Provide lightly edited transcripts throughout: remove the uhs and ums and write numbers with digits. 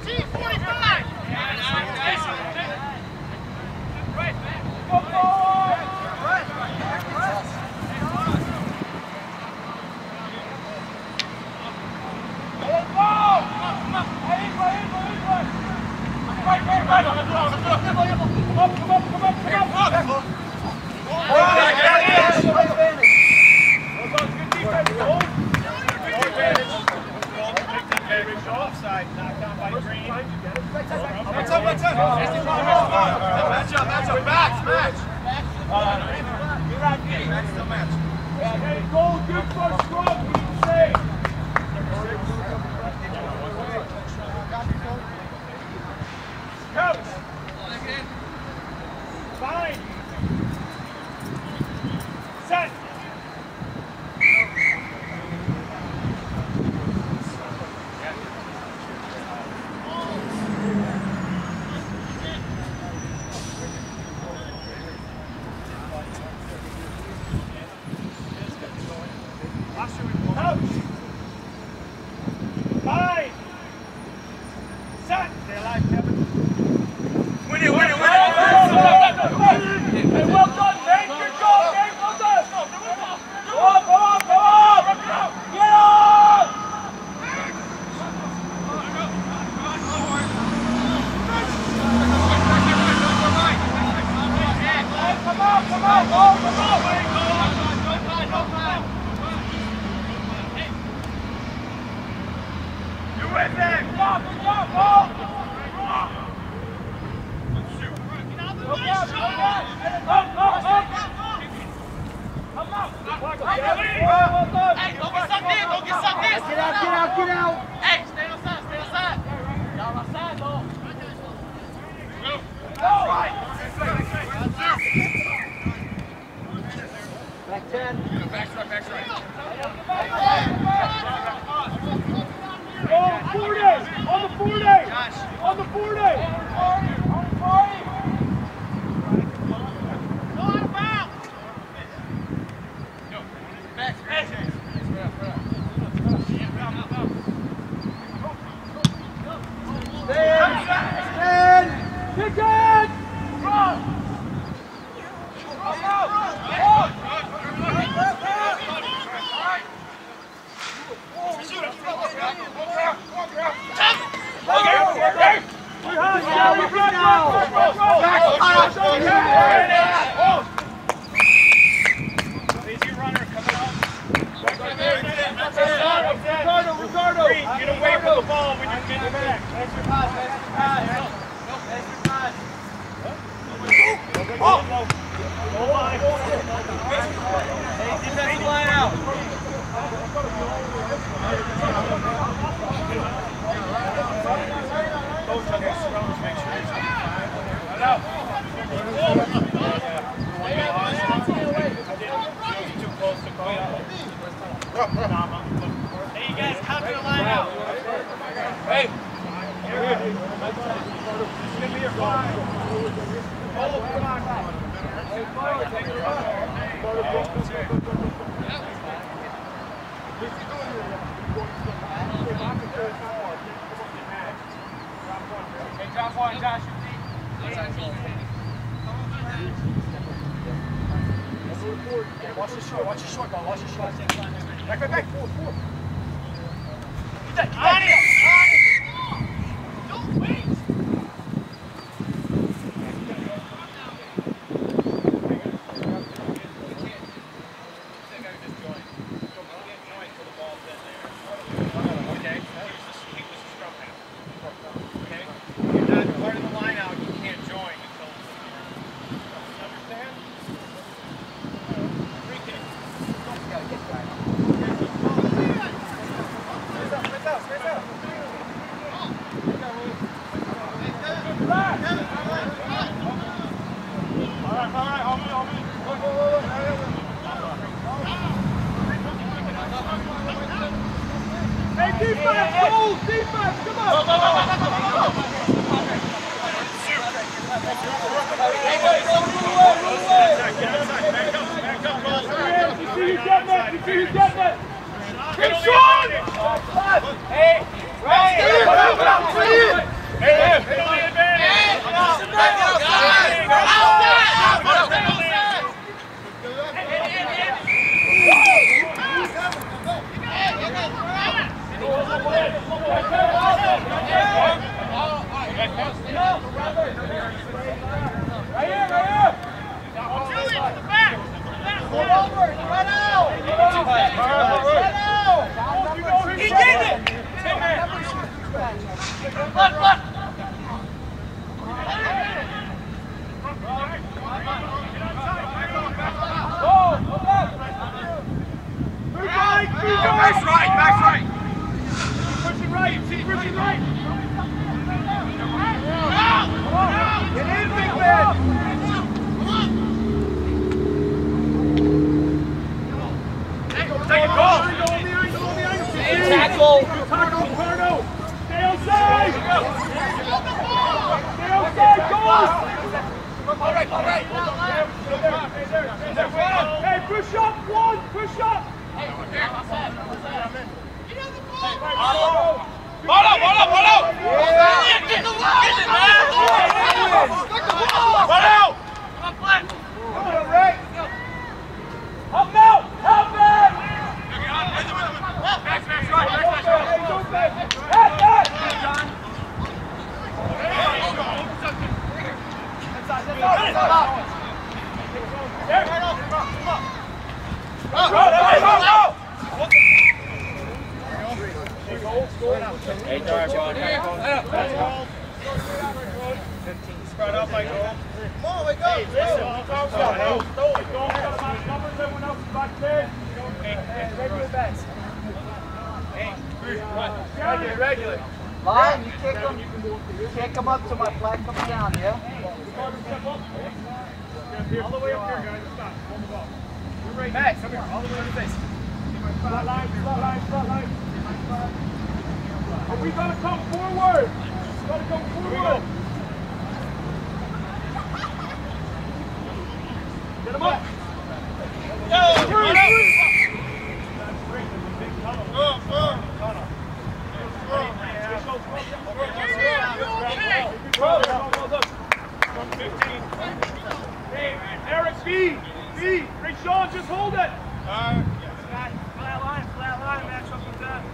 Hey, right! Line, you kick them up to my flag comes down, yeah? All the way up here, guys. Stop. Hold the ball. You're right. Max, come here. All the way to the face. Flat line, flat line, flat line. Are we gonna come forward? We gotta come forward. Get him up. Eric, B, Ray Sean, just hold it. Flat line, match up with that.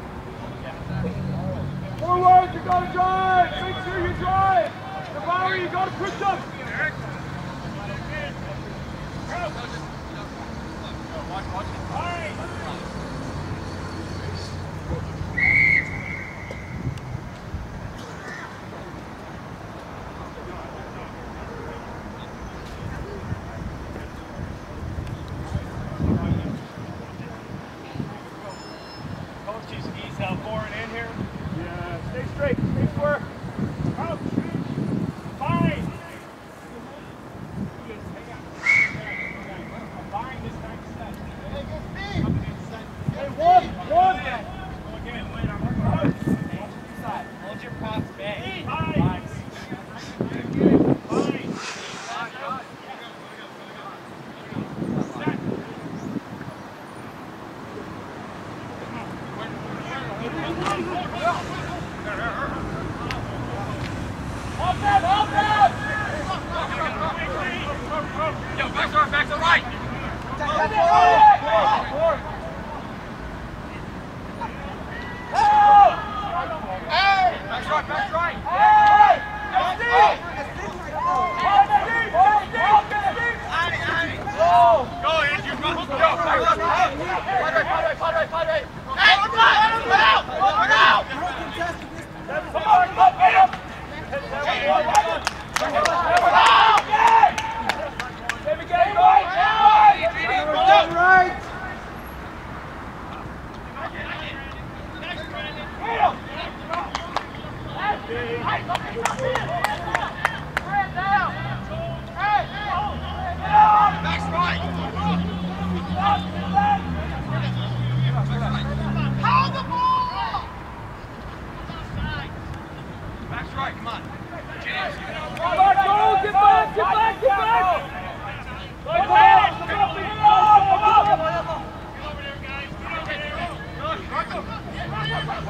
Forward, you gotta drive. Make sure you drive. Devourer, you gotta push up. Eric. Watch it. All right.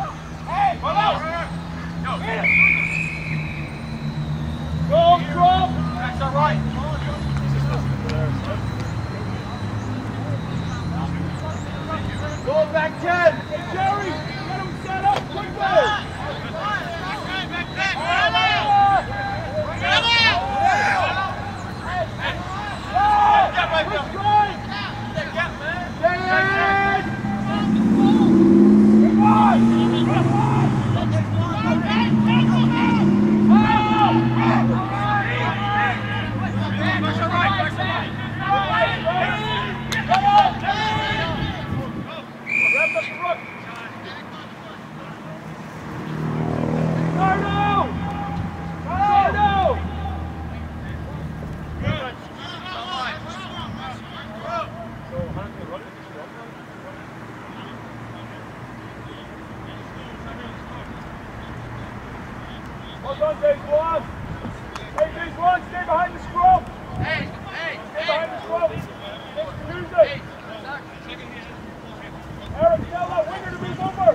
Don't drop Well done, Dave. Go on. Hey, Dave, go on. Stay behind the scrum. Stay behind the scrum. Tuesday. Eric, tell that winger to move over.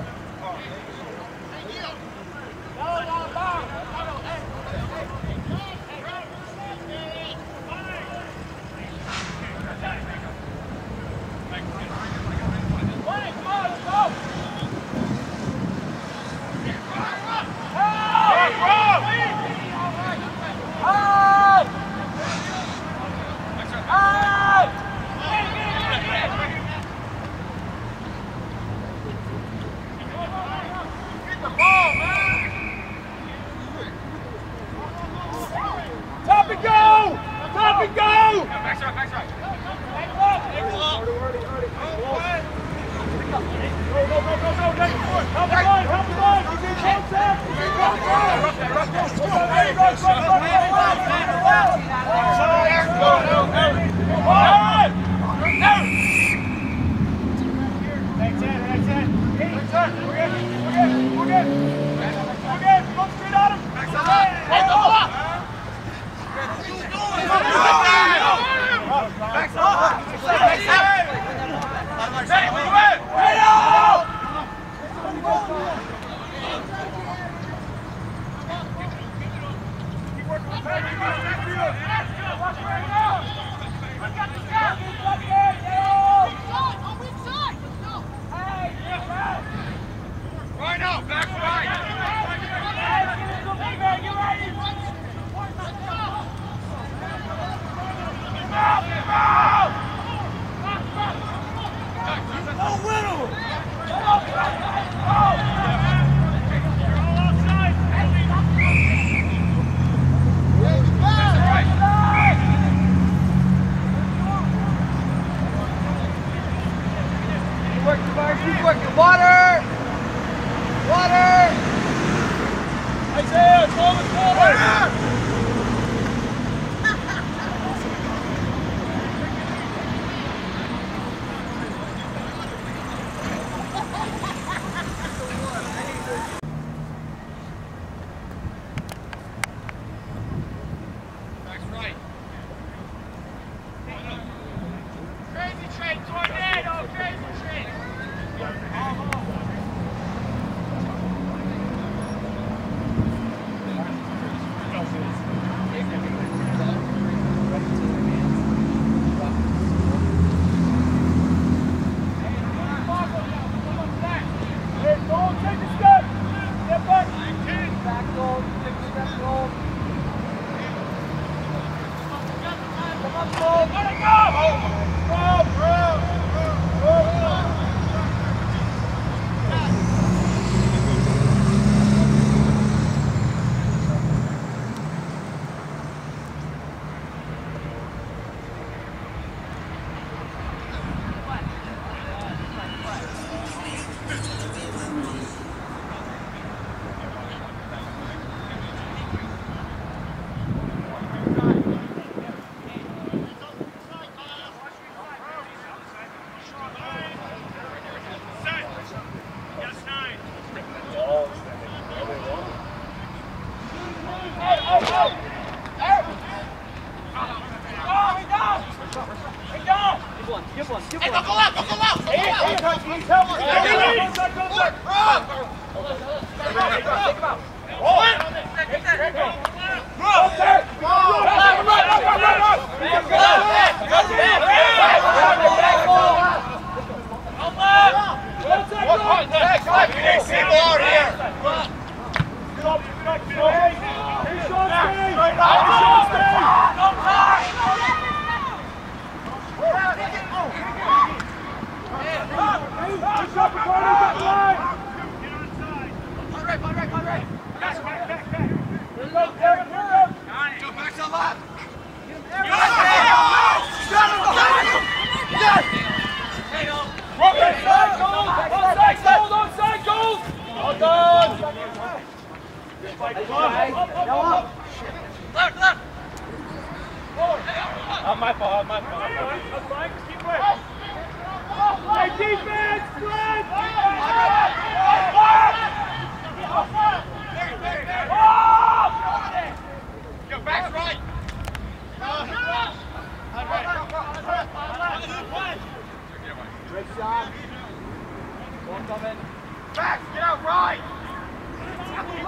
Defense!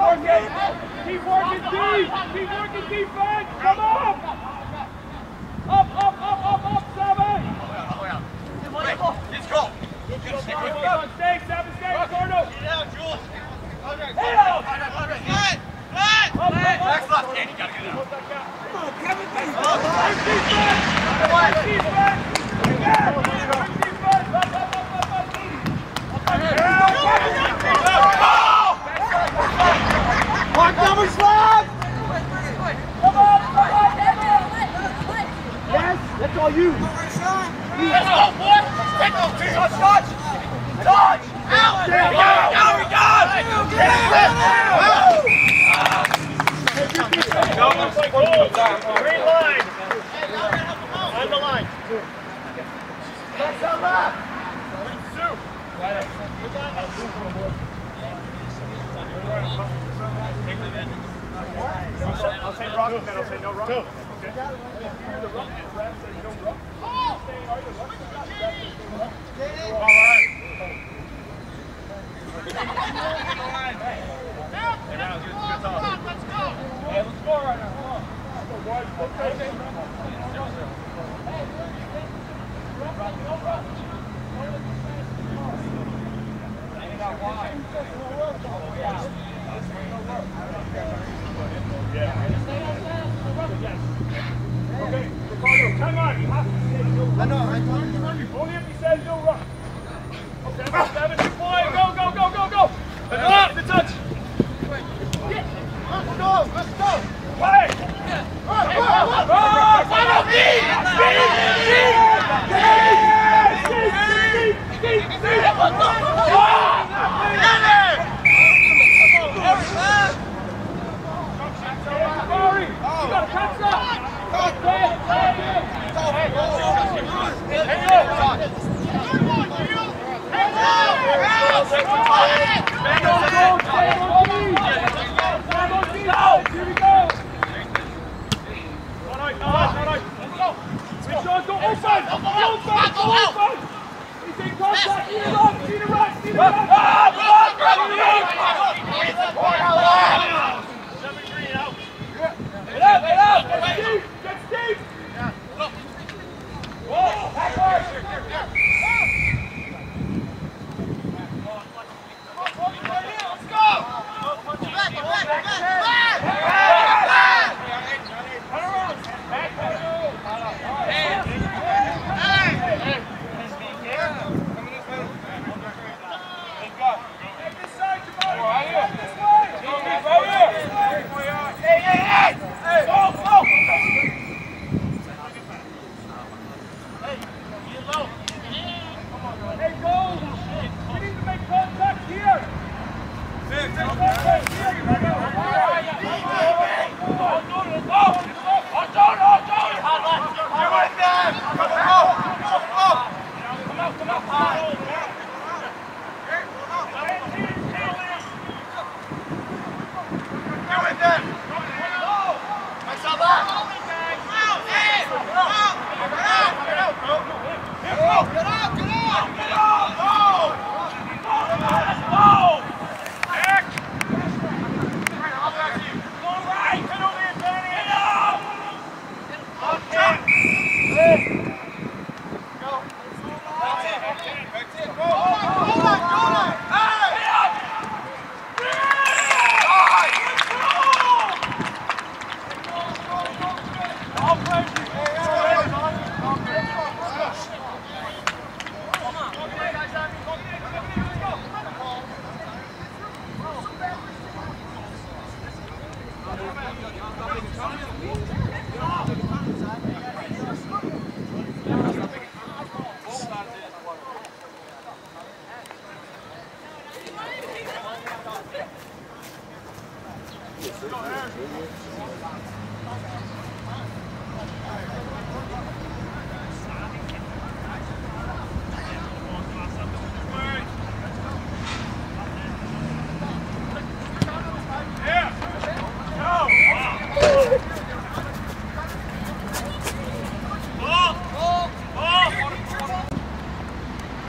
Keep working deep. Keep working defense. Come up. Up, Seven. Let's go. Stay, Seven, stay, Ricardo. Get out, Jules. Hey, out. Next left. You gotta get out. Mark number slab! Come on! Yes, that's all you. Let's go, boy! Touch! Out! There we go! Green line! On the line! That's our left. I'll say rock, and then I'll say no rock. Okay. The rock is ref says no rock. All right. Let's go. Hey, let's go right now. Come on. Okay, Ricardo, time on. You have to say no rock. Only if he says no rock. Okay, Seven, fly, go. Up, the touch. Let's go. Play.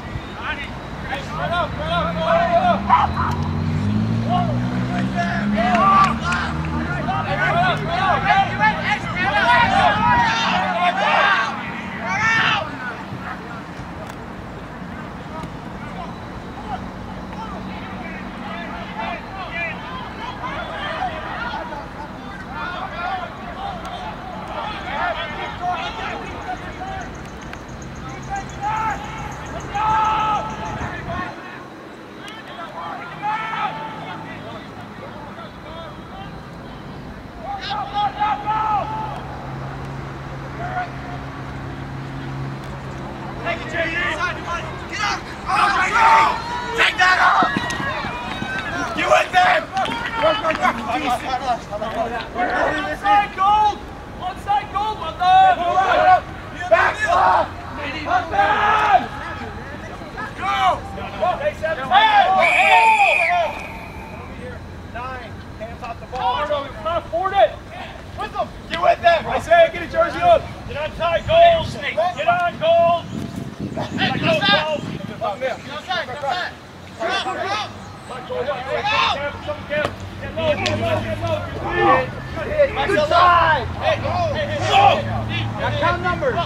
Right up. Take it, JD! Get up! Take that up! You with them! Onside gold! Onside gold, my love! Back off! Go! Hey, 7. Hey! 9. Hands off the ball. Come forward it. With them! Get with them! I say, get a jersey up. Get on tight, gold. Get on, gold. Hey, go back! Come here. Go back! Go back! Go up! Good side! Hey, go! Now count numbers.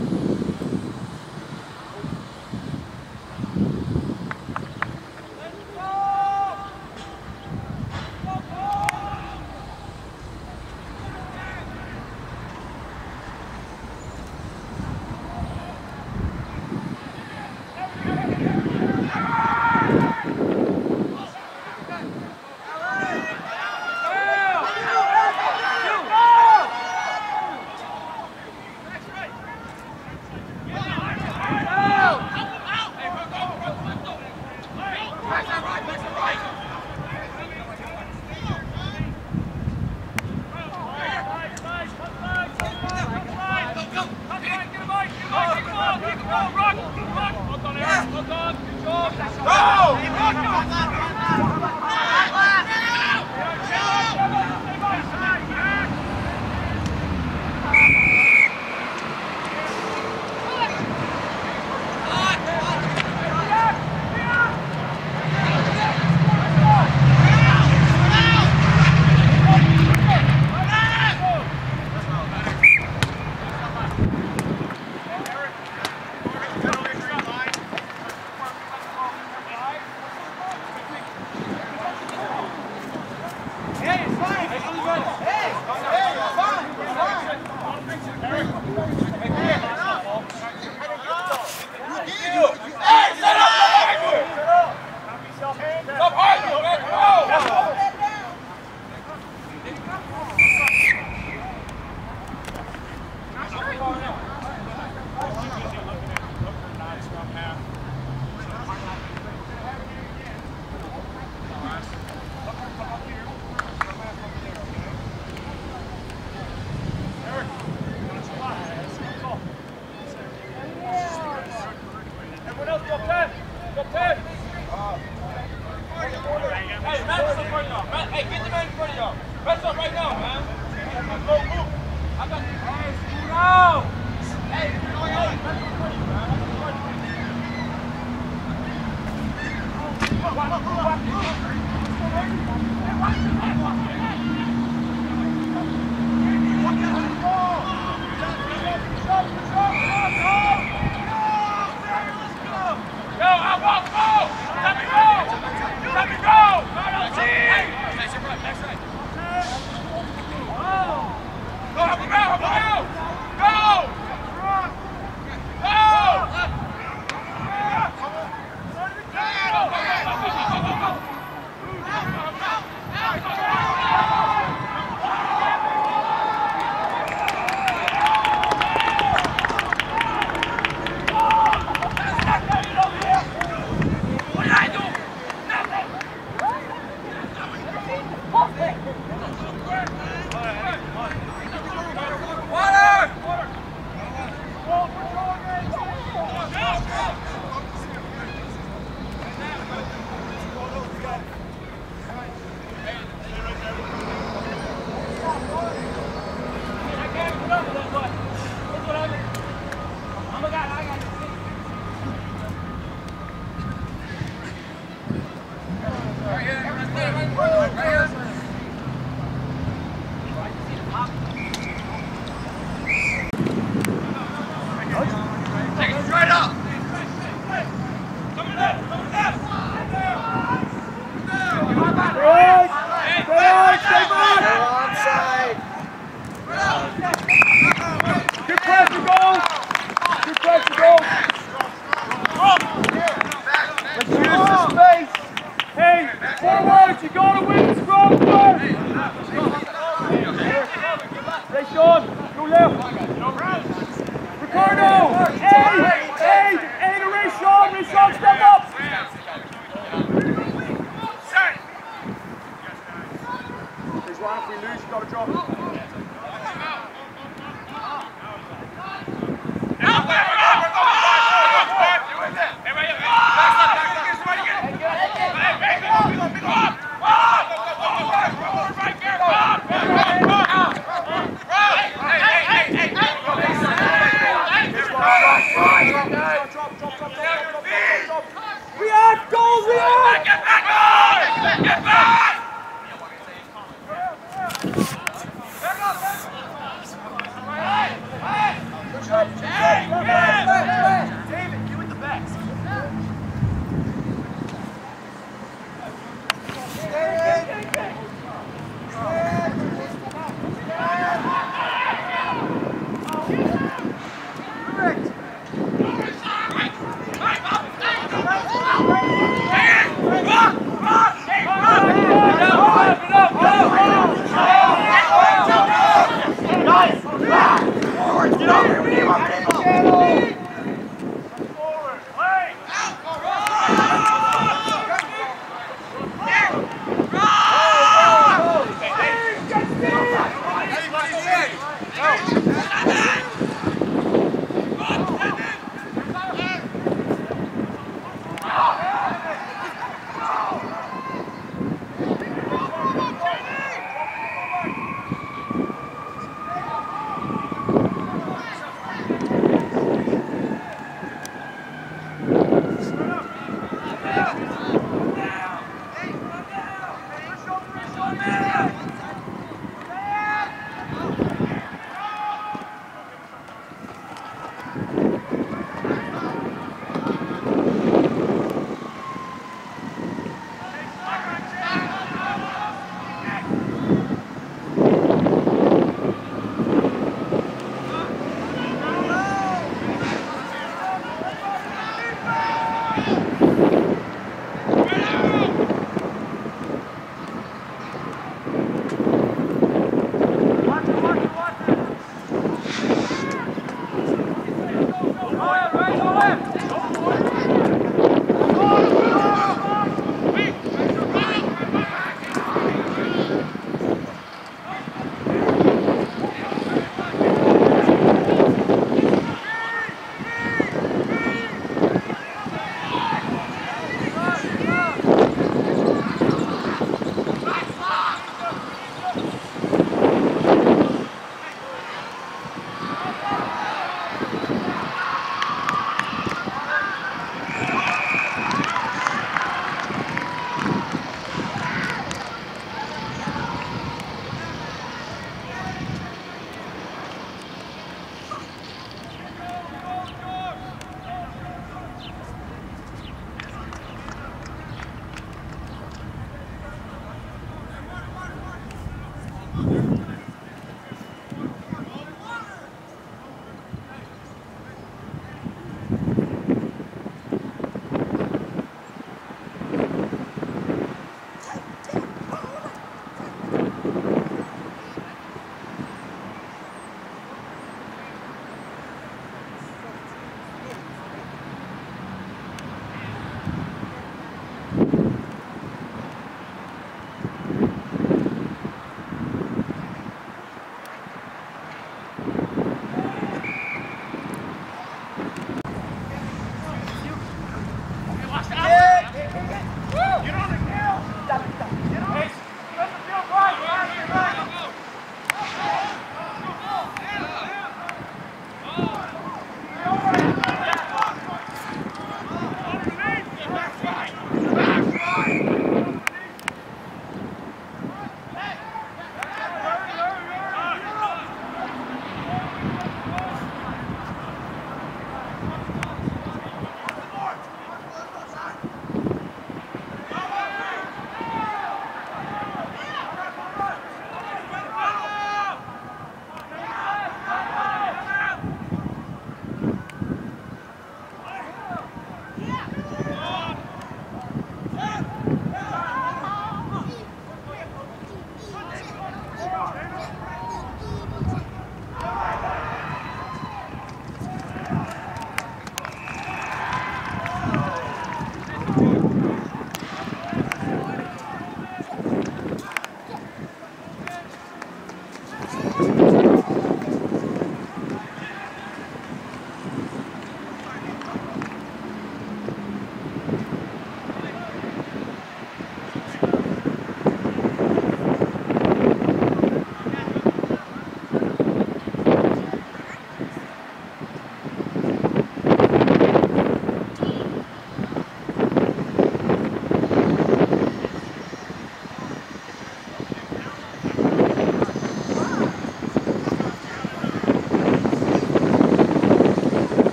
Hey!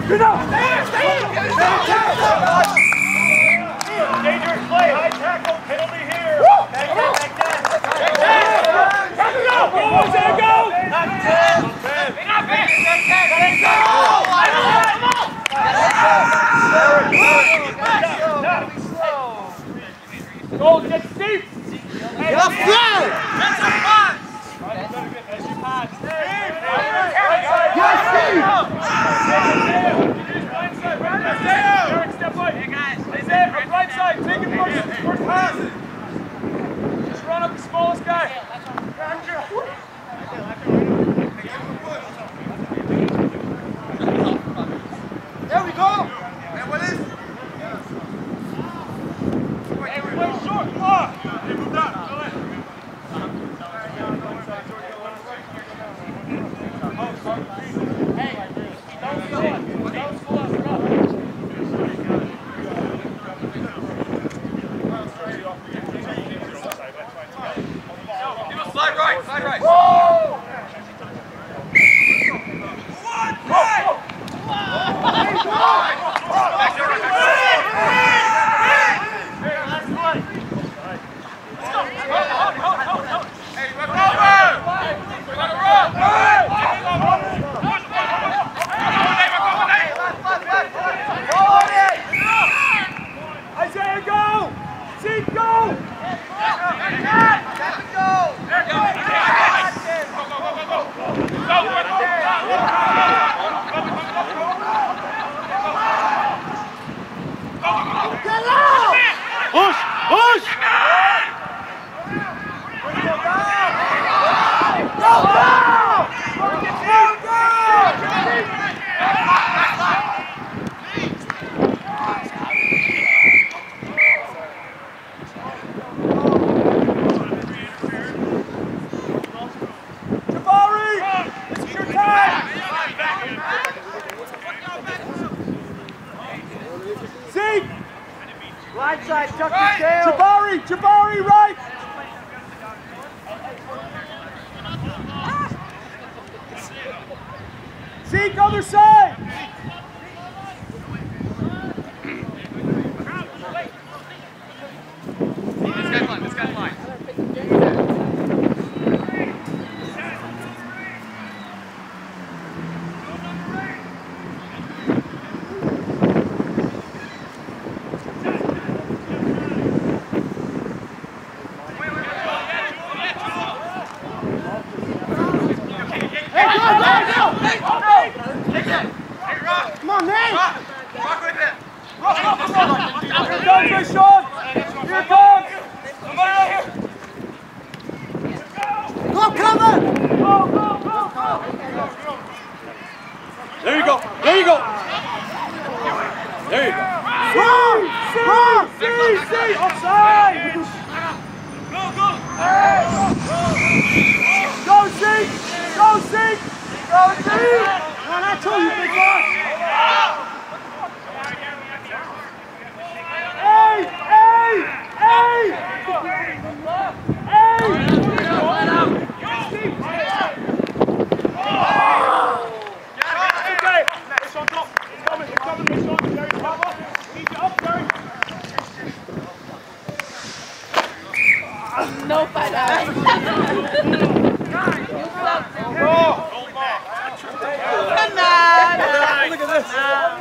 Dangerous play, high tackle, penalty here. Go, get Steve! Get up, Steve! Right side, take it first pass. Just run up the smallest guy. There we go. Hey, what is? Hey, we play short. Come on. Hey, move down. Go ahead. Hey, don't slow us. Don't slow us. Slide right, slide right. Woo! Isaiah, go! Zeke, go! Push! Push! Go! Jabari! This is your time! Zeke! Right side, tuck your tail. Jabari, right! Zeke, other side! This guy's line. Come on, Nate! Rock with it. Here it comes, Sean! Here it comes! Somebody right here! Go, cover! Go! There you go. There you go. There you go. See! Offside! Go, Zeke! Go, Zeke! Go, Zeke! Man, I told you, big boy! Hey! Okay! It's on top. It's coming. It's on. Jerry, cover. Keep it up, Jerry. Nope, I don't. Look at this.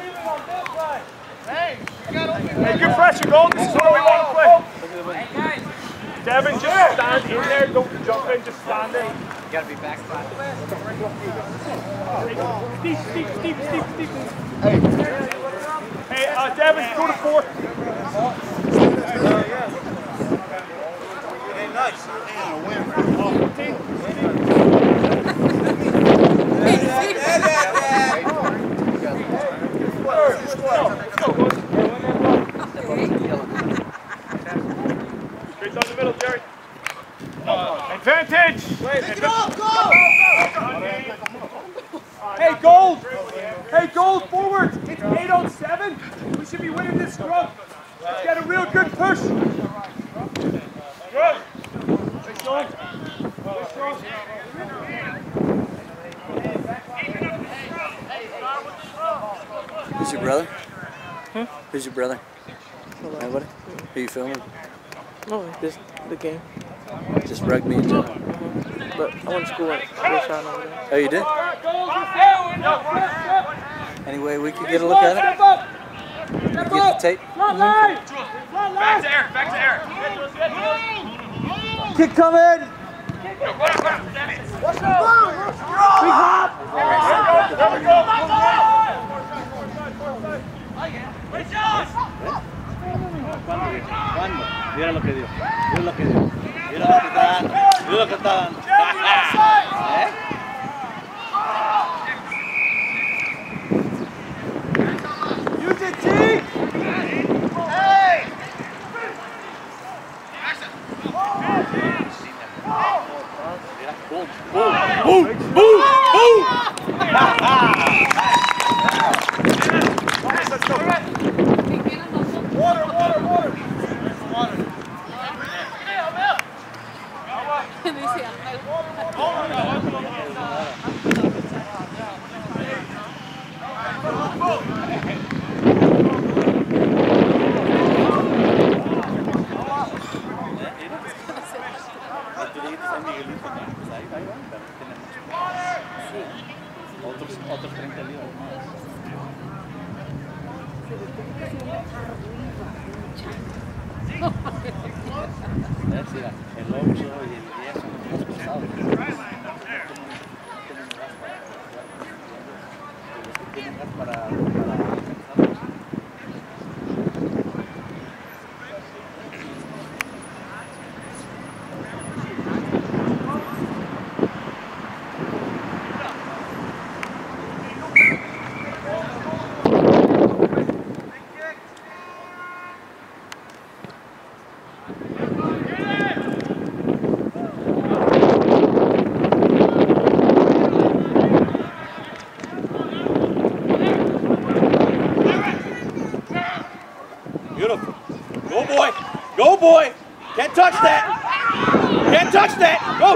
Hey, good pressure, goal. This is what we want to play. Devin, just stand in there. Don't jump in, just stand there. You gotta be backside. Steve. Hey, Devin, go to 4. Hey, nice. Straight down the middle, Jerry. Advantage! Pick it up, go! Hey, Gold, forward! It's 8-on-7. We should be winning this scrum. Let's get a real good push. Good. Hey, Sean. Who's your brother? Hmm? Who's your brother? Nobody? Who you filming? No, just the game. Just rugby in general. But I went to school at Shine over there. Oh, you did? Any way we could get a look at it? You get the tape? Back to Eric, back to Eric. Kick coming! Let's go! Big hop! There we go! ¿Cuándo? Mira lo que dio. Mira lo que dio. Mira lo que está dando. Mira lo que está dando. ¿Eh? Use it, T! Hey! Mira. Boom. Boom. Boom. Boom. Boom. Water, water, water. Otros 30 libras más. Mira, el 8 y el 10 son los más pesados. Tienen gas para Beautiful. Go, boy. Go, boy. Can't touch that. Can't touch that. Go.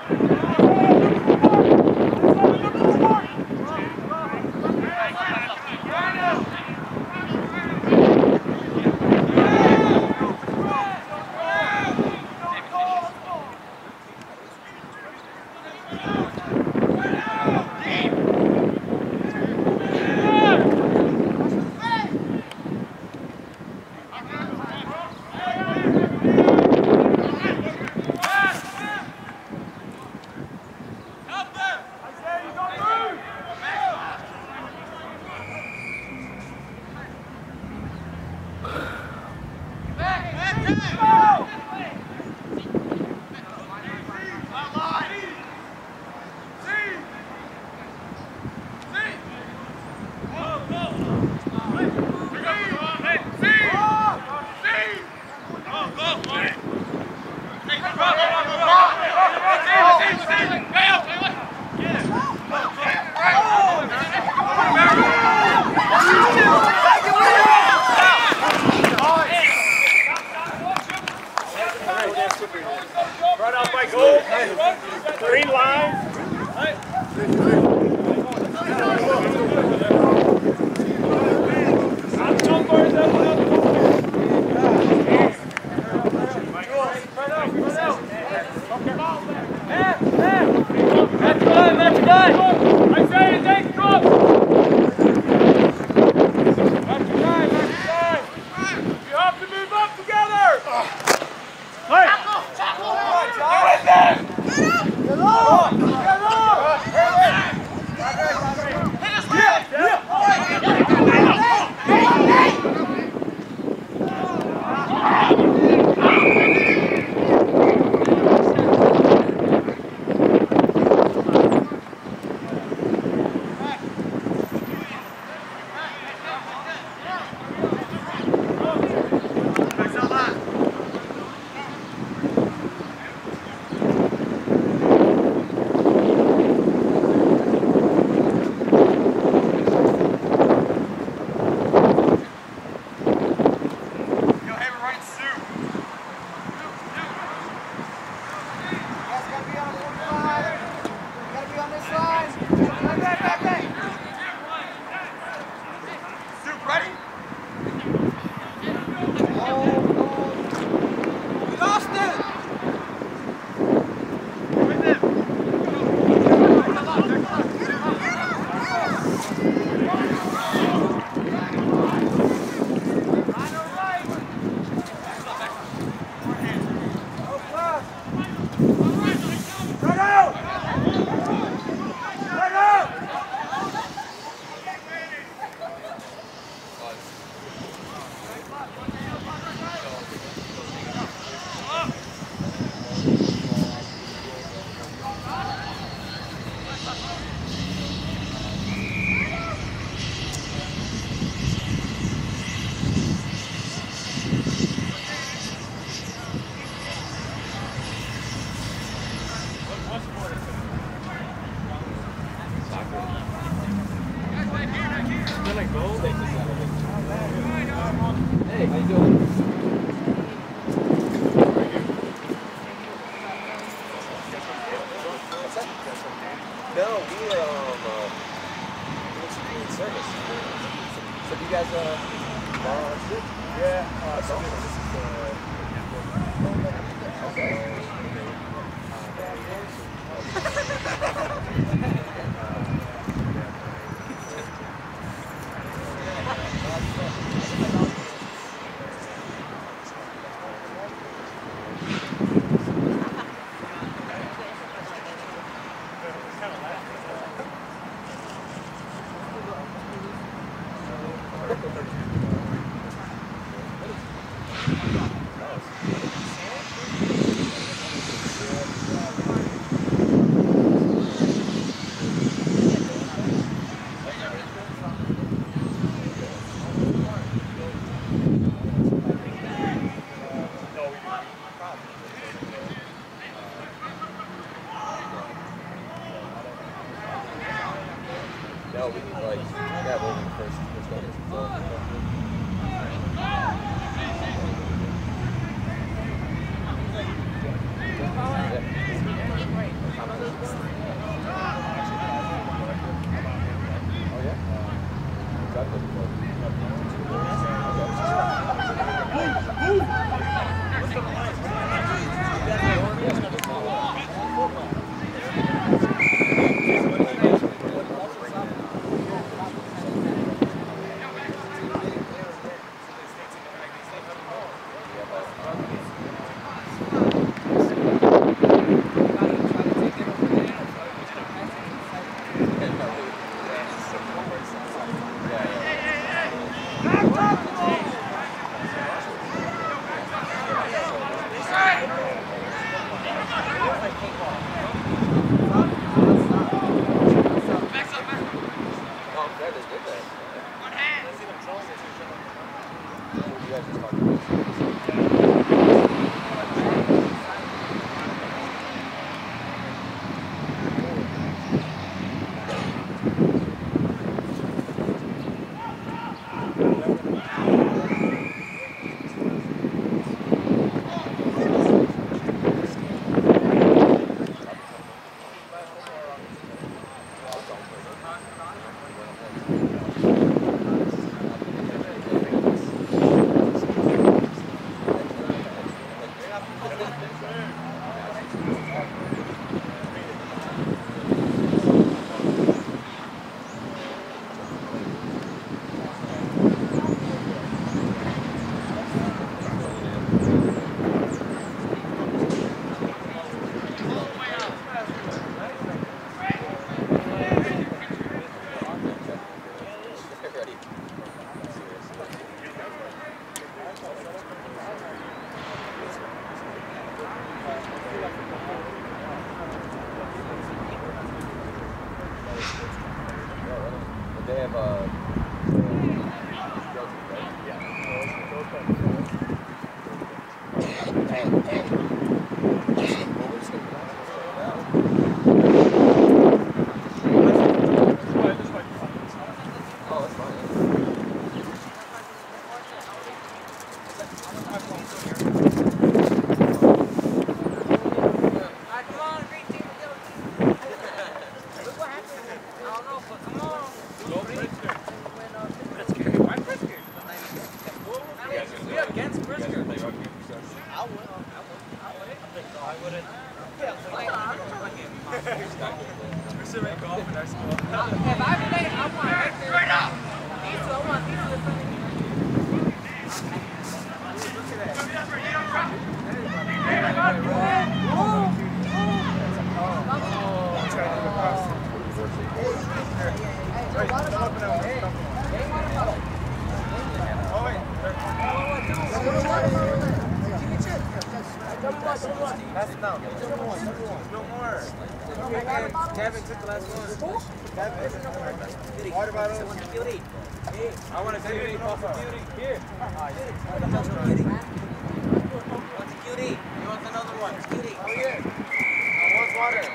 Right off by goal. Green line. Hey, how you doing? No, we in service. So do you guys yeah, no, we need like, yeah, we'll be first one is Kevin took the last one. Water bottle. I want to see it off of beauty. Here. What's a cutie? He wants another one. Cutie. Oh, yeah. I want water.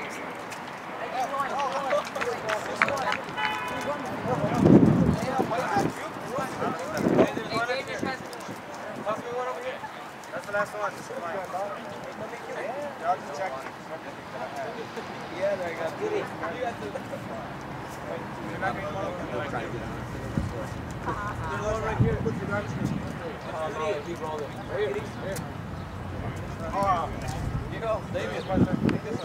That's the last one. Y'all just check. Yeah, there you go. Cutie. You got to. You're not going to want to right here. There's one right here. Here. You go. David, take this